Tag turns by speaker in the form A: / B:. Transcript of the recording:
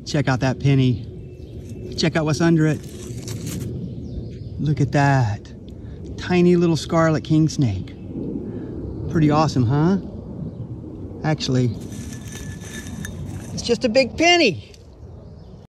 A: Check out that penny. Check out what's under it. Look at that. Tiny little scarlet kingsnake. Pretty awesome, huh? Actually, it's just a big penny.